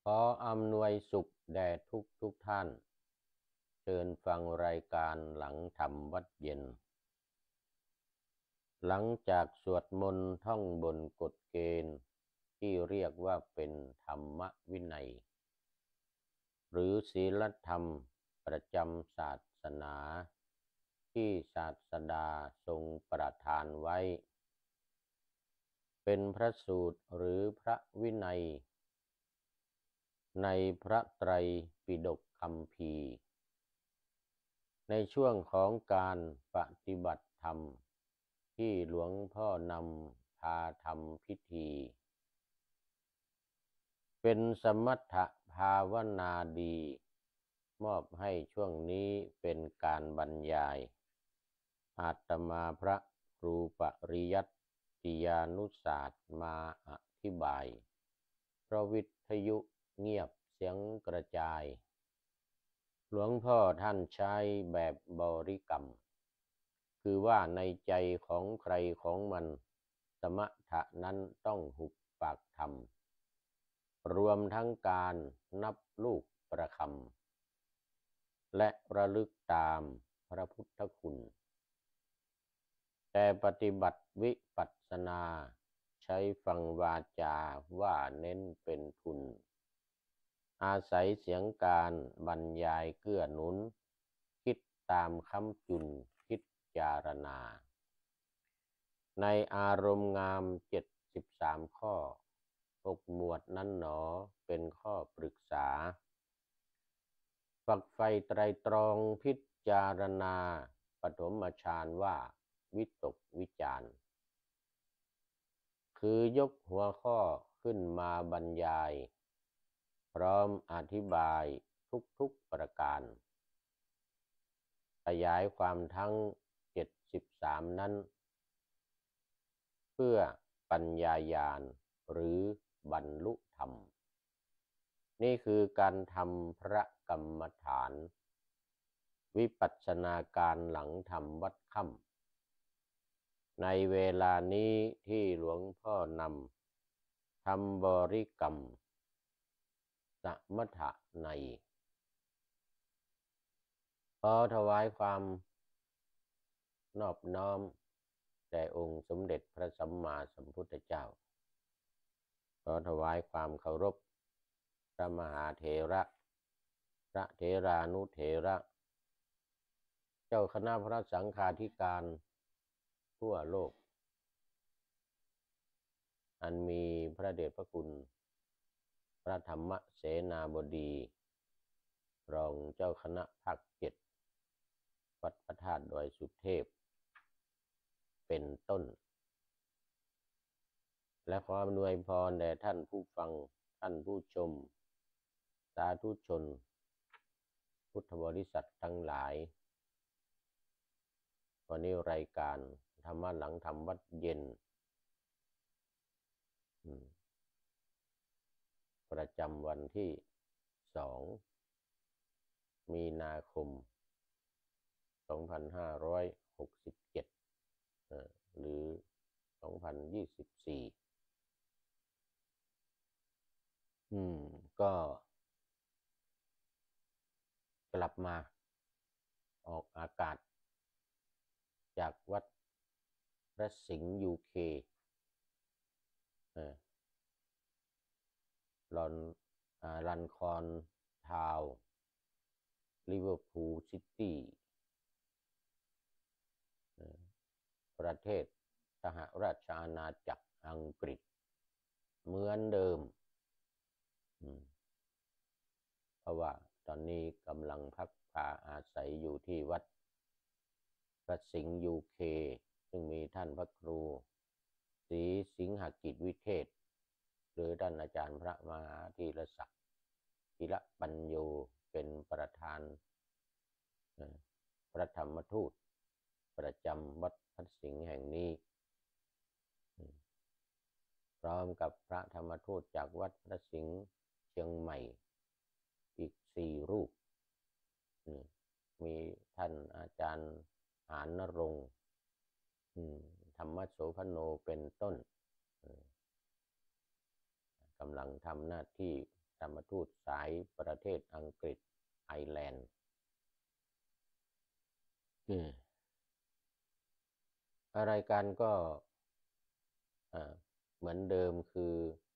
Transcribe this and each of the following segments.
ขออำนวยสุขแด่ทุกท่านเชิญฟังรายการหลังธรรมวัดเย็นหลังจากสวดมนต์ท่องบนกฎเกณฑ์ที่เรียกว่าเป็นธรรมวินัยหรือศีลธรรมประจำศาสนาที่ศาสดาทรงประทานไว้เป็นพระสูตรหรือพระวินัยในพระไตรปิฎกคัมภีร์ในช่วงของการปฏิบัติธรรมที่หลวงพ่อนำพาทำพิธีเป็นสมถภาวนาดีมอบให้ช่วงนี้เป็นการบรรยายอาตมาพระครูปริยัติยานุศาสตร์มาอธิบายเพราะวิทยุเงียบเสียงกระจายหลวงพ่อท่านใช้แบบบริกรรมคือว่าในใจของใครของมันสมถะนั้นต้องหุบปากธรรมรวมทั้งการนับลูกประคำและระลึกตามพระพุทธคุณแต่ปฏิบัติวิปัสสนาใช้ฟังวาจาว่าเน้นเป็นทุนอาศัยเสียงการบรรยายเกื้อหนุนคิดตามคำจุนคิดจารณาในอารมณ์งาม73ข้อ6หมวดนั้นหนอเป็นข้อปรึกษาฝักใฝ่ไตรตรองพิจารณาปฐมฌานว่าวิตกวิจารคือยกหัวข้อขึ้นมาบรรยายพร้อมอธิบายทุกประการขยายความทั้ง73นั้นเพื่อปัญญาญาณหรือบรรลุธรรมนี่คือการทำพระกรรมฐานวิปัสสนาการหลังทำวัดค่ำในเวลานี้ที่หลวงพ่อนำทำบริกรรมสมถะในขอถวายความนอบน้อมแด่องค์สมเด็จพระสัมมาสัมพุทธเจ้าขอถวายความเคารพพระมหาเถระพระเถรานุเถระเจ้าคณะพระสังฆาธิการทั่วโลกอันมีพระเดชพระคุณพระธรรมเสนาบดีรองเจ้าคณะภาค7วัดพระธาตุดอยสุเทพเป็นต้นและขออำนวยพรแด่ท่านผู้ฟังท่านผู้ชมสาธุชนพุทธบริษัททั้งหลายวันนี้รายการธรรมะหลังธรรมวัดเย็นประจำวันที่2มีนาคม2567หรือ2024ก็กลับมาออกอากาศจากวัดพระสิงห์UKลันคอนทาวน์ลิเวอร์พูลซิตี้ประเทศสหราชอาณาจักรอังกฤษเหมือนเดิมเพราะว่าตอนนี้กำลังพักพาอาศัยอยู่ที่วัดพระสิงห์ UK ซึ่งมีท่านพระครูศรีสิงหกิจวิเทศหรือท่านอาจารย์พระมหาธีรศักดิ์ธีรปัญโยเป็นประธานพระธรรมทูตประจำวัดพระสิงห์แห่งนี้พร้อมกับพระธรรมทูตจากวัดพระสิงห์เชียงใหม่อีก4 รูปมีท่านอาจารย์หานรงค์ธรรมโสพโนเป็นต้นกำลังทำหน้าที่ธรรมทูตสายประเทศอังกฤษไอร์แลนด์รายการก็เหมือนเดิมคือ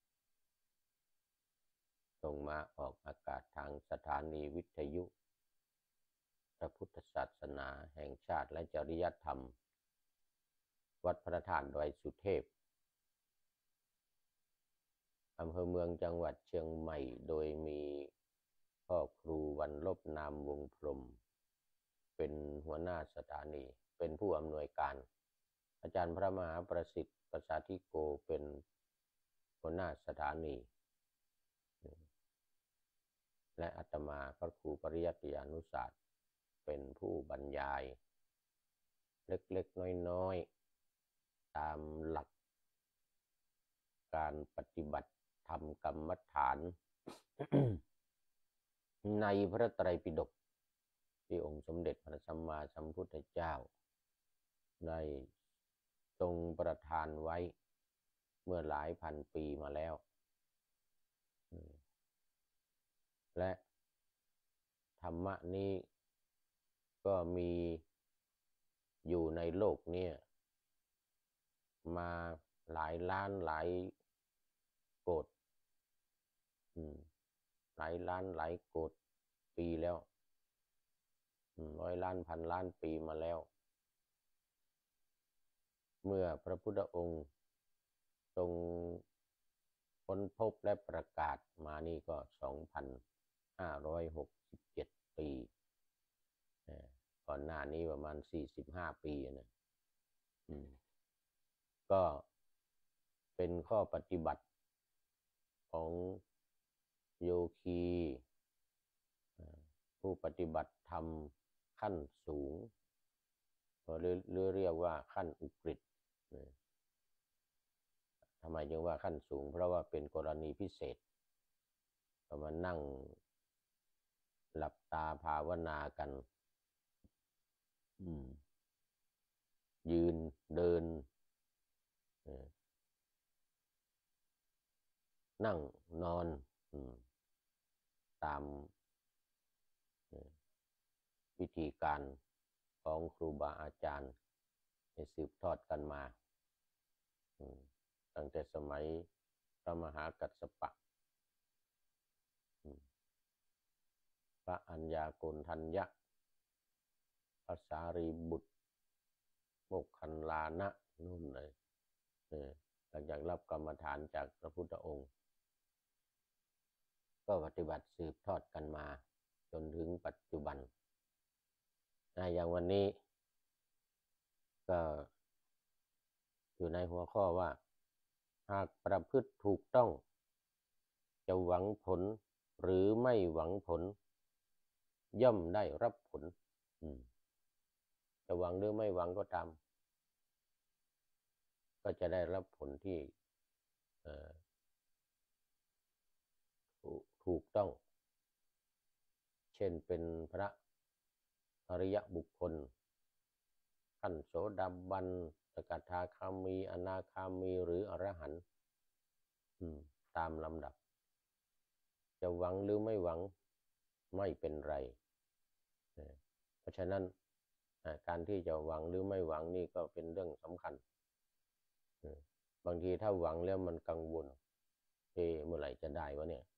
ส่งมาออกอากาศทางสถานีวิทยุพระพุทธศาสนาแห่งชาติและจริยธรรมวัดพระธาตุดอยสุเทพอำเภอเมืองจังหวัดเชียงใหม่โดยมีพ่อครูวันลบนามวงพรหมเป็นหัวหน้าสถานีเป็นผู้อำนวยการอาจารย์พระมหาประสิทธิ์ประสาธิโกเป็นหัวหน้าสถานีและอาตมาพระครูปริยัติยานุศาสตร์เป็นผู้บรรยายเล็กๆน้อยๆตามหลักการปฏิบัติธรรมกรรมฐาน ในพระไตรปิฎกที่องค์สมเด็จพระสัมมาสัมพุทธเจ้าได้ทรงประทานไว้เมื่อหลายพันปีมาแล้วและธรรมะนี้ก็มีอยู่ในโลกนี้มาหลายล้านหลายโกฏหลายล้านหลายโกฏปีแล้วร้อยล้านพันล้านปีมาแล้วเมื่อพระพุทธองค์ทรงค้นพบและประกาศมานี่ก็2,567 ปีก่อนหน้านี้ประมาณ45 ปีนะก็เป็นข้อปฏิบัติของโยคีผู้ปฏิบัติธรรมขั้นสูงหรือเรียกว่าขั้นอุกฤษทำไมจึงว่าขั้นสูงเพราะว่าเป็นกรณีพิเศษก็มานั่งหลับตาภาวนากันยืนเดินนั่งนอนตามวิธีการของครูบาอาจารย์ให้สืบทอดกันมาตั้งแต่สมัยพระมหากัสสปะพระอัญญาโกณทัญญะพระสารีบุตรโมคคัลลานะนู่นเลยหลังจากรับกรรมฐานจากพระพุทธองค์ก็ปฏิบัติสืบทอดกันมาจนถึงปัจจุบันอย่างวันนี้ก็อยู่ในหัวข้อว่าหากประพฤติถูกต้องจะหวังผลหรือไม่หวังผลย่อมได้รับผลจะหวังหรือไม่หวังก็ตามก็จะได้รับผลที่ถูกต้องเช่นเป็นพระอริยบุคคลขั้นโสดาบันสกทาคามีอนาคามีหรืออรหันต์ตามลำดับจะหวังหรือไม่หวังไม่เป็นไรเพราะฉะนั้นการที่จะหวังหรือไม่หวังนี่ก็เป็นเรื่องสำคัญบางทีถ้าหวังแล้วมันกังวลเมื่อไหร่จะได้วะเนี่ย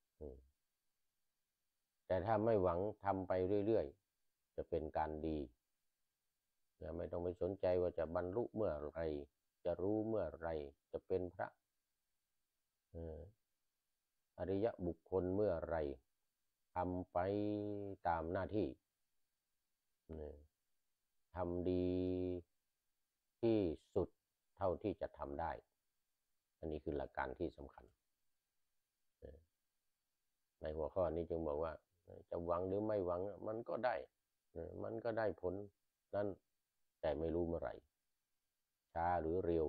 แต่ถ้าไม่หวังทำไปเรื่อยๆจะเป็นการดีไม่ต้องไปสนใจว่าจะบรรลุเมื่อไรจะรู้เมื่อไรจะเป็นพระอริยบุคคลเมื่อไรทำไปตามหน้าที่ทำดีที่สุดเท่าที่จะทำได้อันนี้คือหลักการที่สำคัญในหัวข้อนี้จึงบอกว่าจะหวังหรือไม่หวังมันก็ได้ผลนั้นแต่ไม่รู้เมื่อไหร่ช้าหรือเร็ว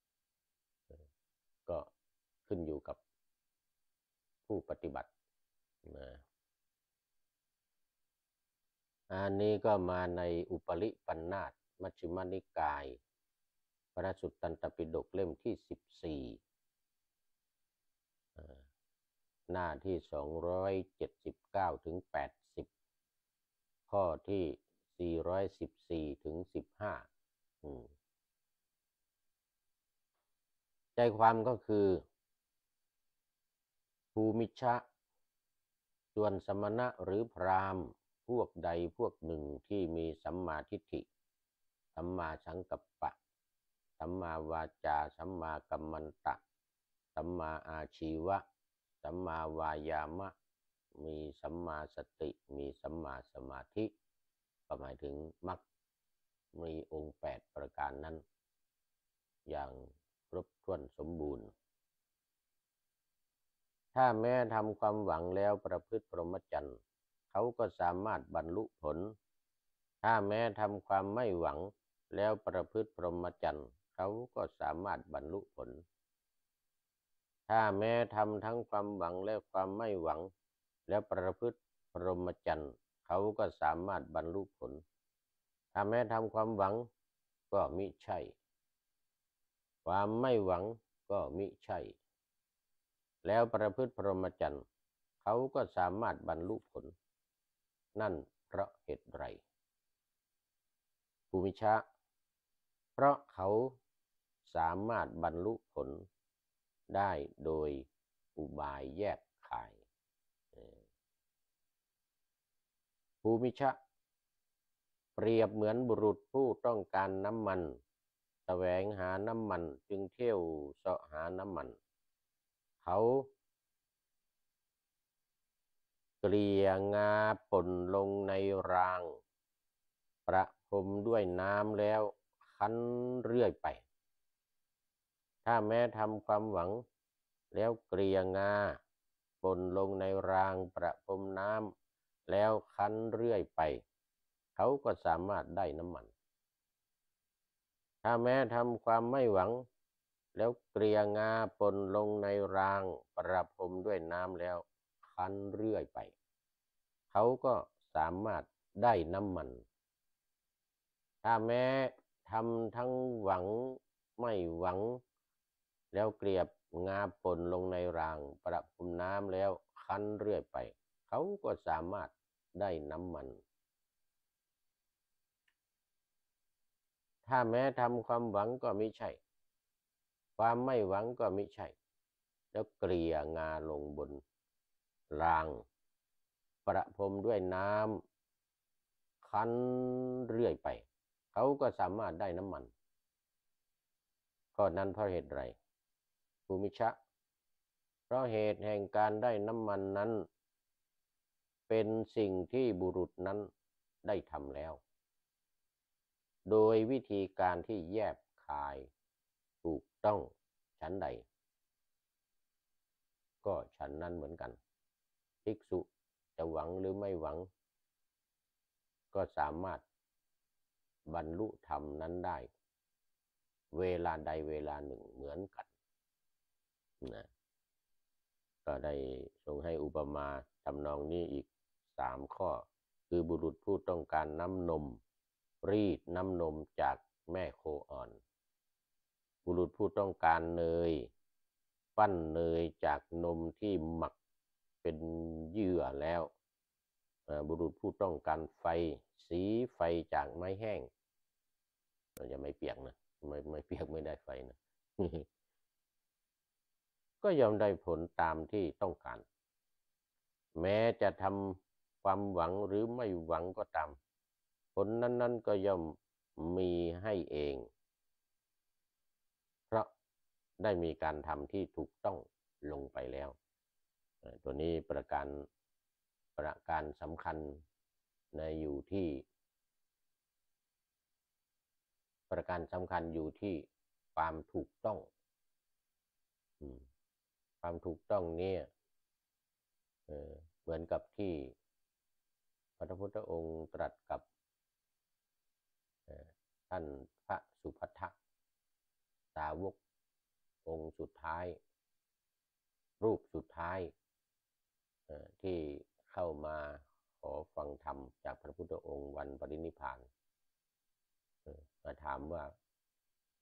ก็ขึ้นอยู่กับผู้ปฏิบัติอันนี้ก็มาในอุปริปันธาตมัชฌิมนิกายพระสุตตันตปิฎกเล่มที่14 หน้าที่279ถึง80ข้อที่414ถึง15ใจความก็คือภูมิชะส่วนสมณะหรือพราหมณ์พวกใดพวกหนึ่งที่มีสัมมาทิฏฐิสัมมาสังกัปปะสัมมาวาจาสัมมากัมมันตะสัมมาอาชีวะสัมมาวายามะมีสัมมาสติมีสัมมาสมาธิก็หมายถึงมรรคมีองค์8ประการนั้นอย่างครบถ้วนสมบูรณ์ถ้าแม้ทำความหวังแล้วประพฤติพรหมจรรย์เขาก็สามารถบรรลุผลถ้าแม้ทำความไม่หวังแล้วประพฤติพรหมจรรย์เขาก็สามารถบรรลุผลถ้าแม้ทำทั้งความหวังและความไม่หวังแล้วประพฤติพรหมจรรย์เขาก็สามารถบรรลุผลถ้าแม้ทำความหวังก็มิใช่ความไม่หวังก็มิใช่แล้วประพฤติพรหมจรรย์เขาก็สามารถบรรลุผลนั่นเพราะเหตุไรภูมิชะเพราะเขาสามารถบรรลุผลได้โดยอุบายแยบคายภูมิชะเปรียบเหมือนบุรุษผู้ต้องการน้ำมันแสวงหาน้ำมันจึงเที่ยวเสาะหาน้ำมันเขาเกลี่ยงาป่นลงในรางประพรมด้วยน้ำแล้วคั้นเรื่อยไปถ้าแม้ทำความหวังแล้วเกลี่ยงาป่นลงในรางประพรมน้ำแล้วคั้นเรื่อยไปเขาก็สามารถได้น้ำมันถ้าแม้ทำความไม่หวังแล้วเกลี่ยงาป่นลงในรางประพรมด้วยน้ำแล้วคั้นเรื่อยไปเขาก็สามารถได้น้ำมันถ้าแม้ทำทั้งหวังไม่หวังแล้วเกลี่ยงาป่นลงในรางประพรมน้ำแล้วคั้นเรื่อยไปเขาก็สามารถได้น้ำมันถ้าแม้ทำความหวังก็ไม่ใช่ความไม่หวังก็ไม่ใช่แล้วเกลี่ยงาลงบนรางประพรมด้วยน้ำคั้นเรื่อยไปเขาก็สามารถได้น้ำมันข้อนั้นเพราะเหตุไรภูมิชะเพราะเหตุแห่งการได้น้ำมันนั้นเป็นสิ่งที่บุรุษนั้นได้ทำแล้วโดยวิธีการที่แยบคายถูกต้องฉันใดก็ฉันนั้นเหมือนกันภิกษุจะหวังหรือไม่หวังก็สามารถบรรลุธรรมนั้นได้เวลาใดเวลาหนึ่งเหมือนกันนะก็ได้ทรงให้อุปมาทำนองนี้อีก3ข้อคือบุรุษผู้ต้องการน้ำนมรีดน้ำนมจากแม่โคอ่อนบุรุษผู้ต้องการเนยปั้นเนยจากนมที่หมักเป็นเหยื่อแล้วบุรุษผู้ต้องการไฟสีไฟจากไม้แห้งเราจะไม่เปียกนะไม่เปียกไม่ได้ไฟนะ ก็ย่อมได้ผลตามที่ต้องการแม้จะทำความหวังหรือไม่หวังก็ตามผลนั้นๆก็ย่อมมีให้เองเพราะได้มีการทำที่ถูกต้องลงไปแล้วตัวนี้ประการสำคัญอยู่ที่ประการสำคัญอยู่ที่ความถูกต้องความถูกต้องเนี่ยเหมือนกับที่พระพุทธองค์ตรัสกับท่านพระสุภัททะสาวกองค์สุดท้ายรูปสุดท้ายที่เข้ามาขอฟังธรรมจากพระพุทธองค์วันปรินิพพานมาถามว่า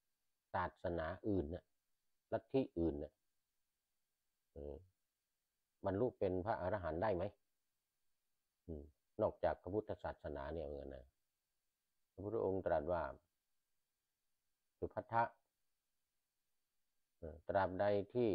ศาสนาอื่นเนี่ยลัทธิอื่นเนี่ยบรรลุเป็นพระอรหันต์ได้ไหมนอกจากพระพุทธศาสนาเนี่ยเหมือนกันนะพระพุทธองค์ตรัสว่าสุภัททะตราบใดที่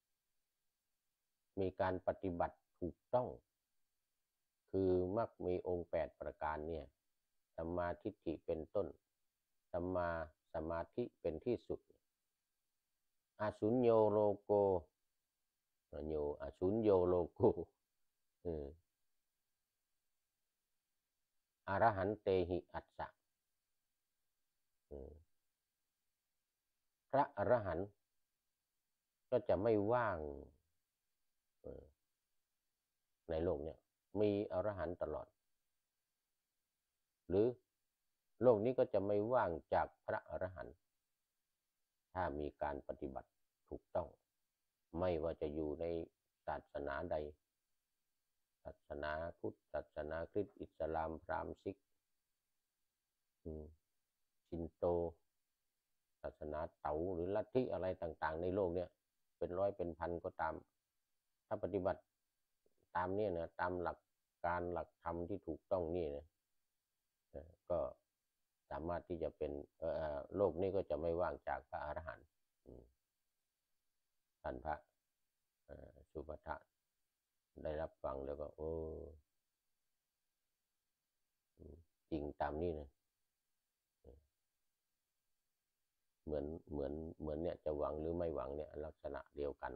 มีการปฏิบัติถูกต้องคือมักมีองค์8ประการเนี่ยสัมมาทิฏฐิเป็นต้นสัมมาสมาธิเป็นที่สุดอาสุญโยโลโกโยอาสุญโยโลโกอรหันเตหิอัสสะพระอรหันต์ก็จะไม่ว่างในโลกเนี่ยมีอรหันต์ตลอดหรือโลกนี้ก็จะไม่ว่างจากพระอรหันต์ถ้ามีการปฏิบัติถูกต้องไม่ว่าจะอยู่ในศาสนาใดศาสนาพุทธศาสนาคริสต์อิสลามพราหมณ์ซิกชินโตศาสนาเต๋าหรือลัทธิอะไรต่างๆในโลกเนี้ยเป็นร้อยเป็นพันก็ตามถ้าปฏิบัติตามเนี่ยนะตามหลักการหลักธรรมที่ถูกต้องนี่นะก็สามารถที่จะเป็นโลกนี้ก็จะไม่ว่างจากพระอรหันต์ท่านพระสุภัททะได้รับฟังแล้วก็โอ้จริงตามนี้นะเหมือนเนี่ยจะหวังหรือไม่หวังเนี่ยลักษณะเดียวกัน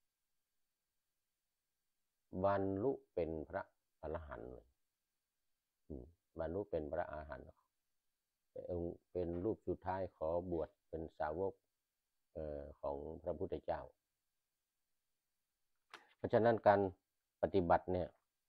บรรลุเป็นพระอรหันต์เลยบรรลุเป็นพระอรหันต์เป็นรูปสุดท้ายขอบวชเป็นสาวกของพระพุทธเจ้าเพราะฉะนั้นการปฏิบัติเนี่ย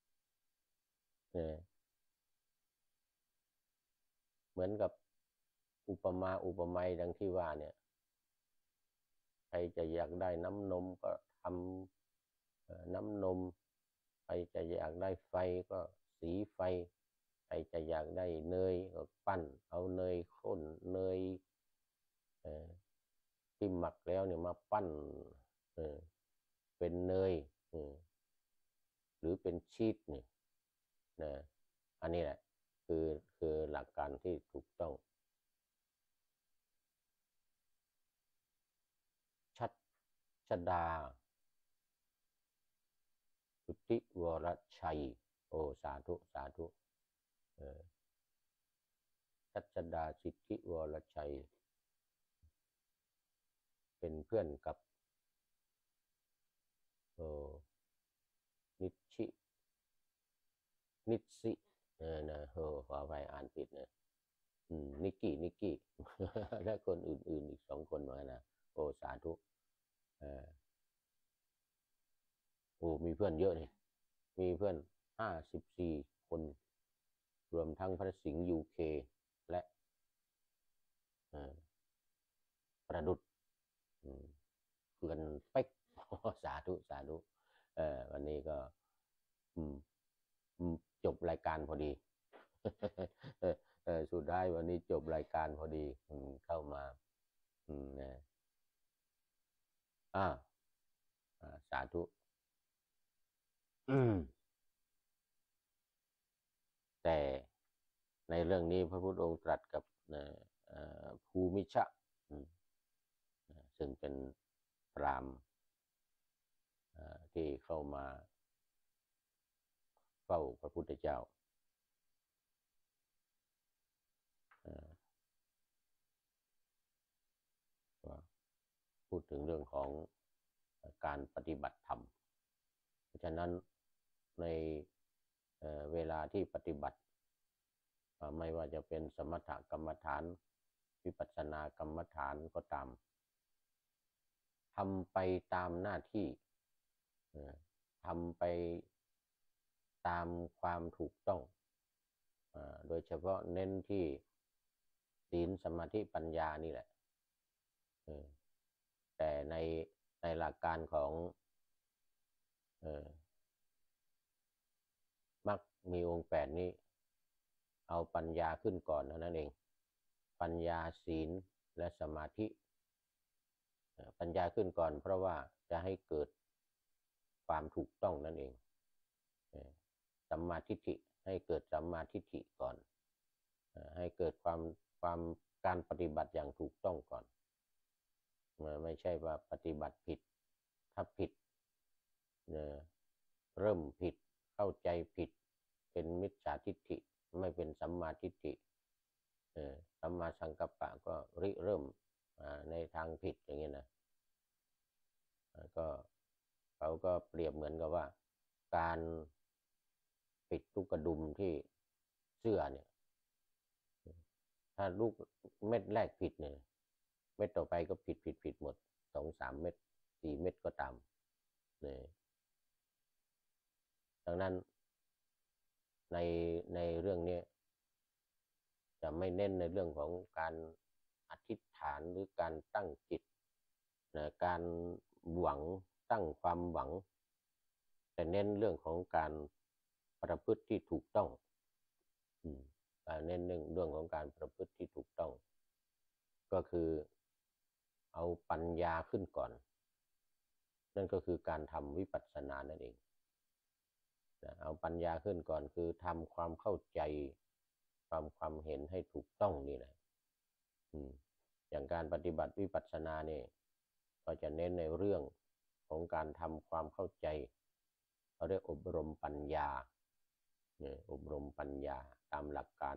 เหมือนกับอุปมาอุปไมยดังที่ว่าเนี่ยใครจะอยากได้น้ำนมก็ทำน้ำนมใครจะอยากได้ไฟก็สีไฟใครจะอยากได้เนยก็ปั้นเอาเนยข้นเนยที่หมักแล้วเนี่ยมาปั้นเป็นเนยหรือเป็นชีสนี่นะอันนี้แหละคือหลักการที่ถูกต้องชดาสุทธิวรชัยโอ้สาธุสาธุชัชดาสิทธิวรชัยเป็นเพื่อนกับนิชินิสินะขอไปอ่านผิดนะนิกกี้และคนอื่นๆอีก2 คนเหมือนกันนะโอ้สาธุโอ้มีเพื่อนเยอะนี่มีเพื่อน54 คนรวมทั้งพระสิงห์ UK และประดุษเพื่อนเป๊กสาธุสาธุวันนี้ก็จบรายการพอดีสุดท้ายวันนี้จบรายการพอดีเข้ามานะสาธุแต่ในเรื่องนี้พระพุทธองค์ตรัสกับภูมิชะซึ่งเป็นพราหมณ์ที่เข้ามาเฝ้าพระพุทธเจ้าพูดถึงเรื่องของการปฏิบัติธรรมเพราะฉะนั้นในเวลาที่ปฏิบัติไม่ว่าจะเป็นสมถกรรมฐานวิปัสสนากรรมฐานก็ตามทำไปตามหน้าที่ทำไปตามความถูกต้องโดยเฉพาะเน้นที่ศีลสมาธิปัญญานี่แหละแต่ในหลักการของมรรคมีองค์8นี้เอาปัญญาขึ้นก่อนเท่านั้นเองปัญญาศีลและสมาธิปัญญาขึ้นก่อนเพราะว่าจะให้เกิดความถูกต้องนั่นเองสัมมาทิฏฐิให้เกิดสัมมาทิฏฐิก่อนให้เกิดความการปฏิบัติอย่างถูกต้องก่อนไม่ใช่ว่าปฏิบัติผิดถ้าผิดเริ่มผิดเข้าใจผิดเป็นมิจฉาทิฏฐิไม่เป็นสัมมาทิฏฐิสัมมาสังกัปปะก็เริ่มในทางผิดอย่างนี้นะก็เขาก็เปรียบเหมือนกับว่าการปิดลูกกระดุมที่เสื้อเนี่ยถ้าลูกเม็ดแรกผิดเนี่ยเม็ดต่อไปก็ผิดหมด2-3 เม็ด4 เม็ดก็ตามเนี่ยดังนั้นในเรื่องนี้จะไม่เน้นในเรื่องของการอธิษฐานหรือการตั้งจิตการหวังตั้งความหวังแต่เน้นเรื่องของการประพฤติที่ถูกต้องเน้นเรื่องของการประพฤติที่ถูกต้องก็คือเอาปัญญาขึ้นก่อนนั่นก็คือการทำวิปัสสนานั่นเองเอาปัญญาขึ้นก่อนคือทำความเข้าใจความเห็นให้ถูกต้องนี่แหละอย่างการปฏิบัติวิปัสสนาเนี่ยก็จะเน้นในเรื่องของการทำความเข้าใจเขาเรียกอบรมปัญญาอบรมปัญญาตามหลักการ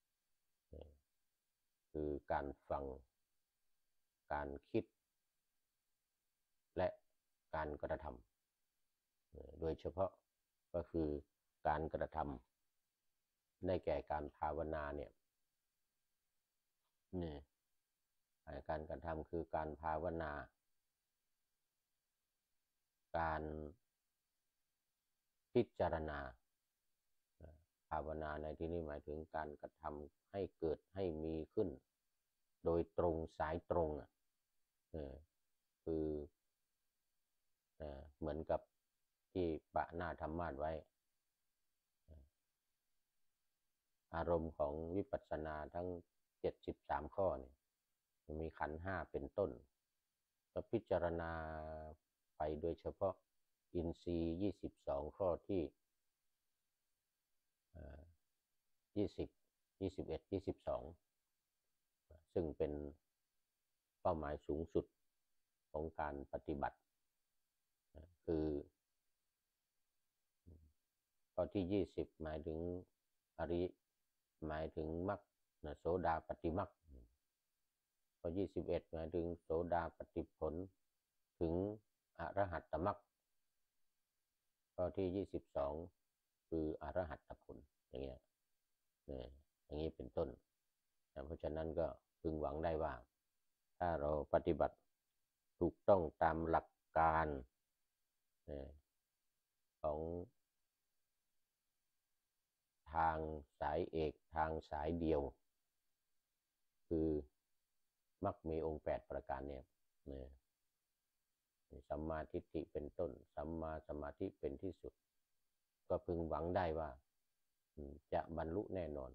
คือการฟังการคิดและการกระทำโดยเฉพาะก็คือการกระทำได้แก่การภาวนาเนี่ยการกระทำคือการภาวนาการพิจารณาภาวนาในที่นี้หมายถึงการกระทำให้เกิดให้มีขึ้นโดยตรงสายตรงคือเหมือนกับที่ปะหน้าธรรมาสไว้อารมณ์ของวิปัสสนาทั้ง73 ข้อเนี่ยมีขันธ์5เป็นต้นก็พิจารณาไปโดยเฉพาะอินทรีย์22 ข้อที่20 21 22ซึ่งเป็นเป้าหมายสูงสุดของการปฏิบัติคือข้อที่20หมายถึงอริหมายถึงมรรคโสดาปัตติมรรคข้อ21หมายถึงโสดาปัตติผลถึงอรหัตตมรรคข้อที่22คืออรหัตตผลอย่างเงี้ยอย่างนี้เป็นต้นเพราะฉะนั้นก็พึงหวังได้ว่าถ้าเราปฏิบัติถูกต้องตามหลักการของทางสายเอกทางสายเดียวคือมรรคมีองค์8ประการเนี่ยสัมมาทิฏฐิเป็นต้นสัมมาสมาธิเป็นที่สุดก็พึงหวังได้ว่าจะบรรลุแน่นอน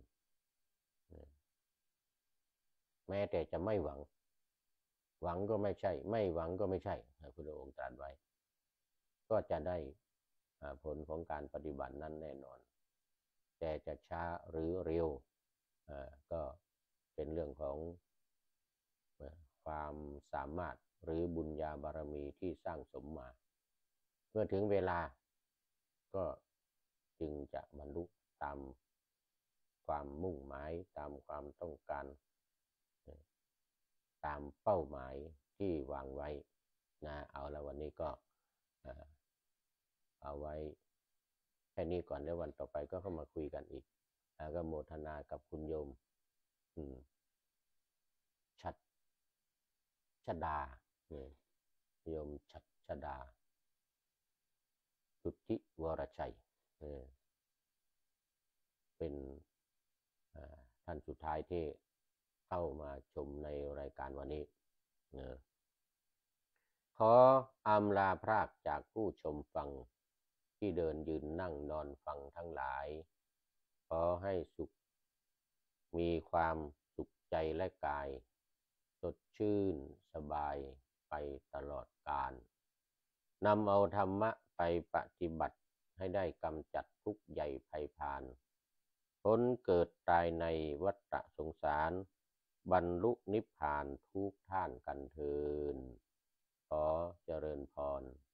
แม้แต่จะไม่หวังก็ไม่ใช่ไม่หวังก็ไม่ใช่พระพุทธองค์ตรัสไว้ก็จะได้ผลของการปฏิบัตินั้นแน่นอนแต่จะช้าหรือเร็วก็เป็นเรื่องของความสามารถหรือบุญญาบารมีที่สร้างสมมาเมื่อถึงเวลาก็จึงจะบรรลุตามความมุ่งหมายตามความต้องการตามเป้าหมายที่วางไว้เอาละวันนี้ก็เอาไว้แค่นี้ก่อนแล้ววันต่อไปก็เข้ามาคุยกันอีกก็โมทนากับคุณโยมชดาโยมชดาสุทธิวรชัยเป็นท่านสุดท้ายที่เข้ามาชมในรายการวันนี้ขออำลาพรากจากผู้ชมฟังที่เดินยืนนั่งนอนฟังทั้งหลายขอให้สุขมีความสุขใจและกายสดชื่นสบายไปตลอดกาลนำเอาธรรมะไปปฏิบัติให้ได้กำจัดทุกข์ใหญ่ไพศาลพ้นเกิดตายในวัฏสงสารบรรลุนิพพานทุกท่านกันเทินขอเจริญพร